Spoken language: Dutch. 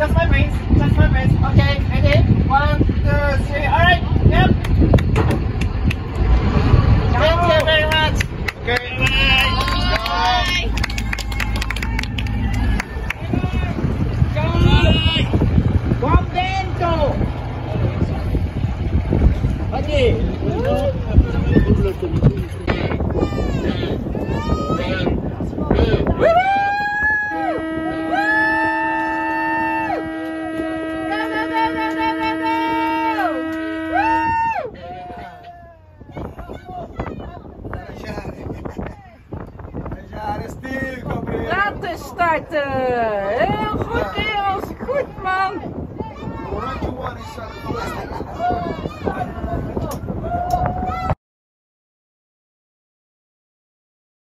Just 5 minutes. Just 5 minutes. Okay, ready? 1, 2, 3. Alright, yep. Thank you very much. Okay, bye. Bye. Buon vento. Oggi. Laten starten! Heel goed kerels, goed man! Oranje one is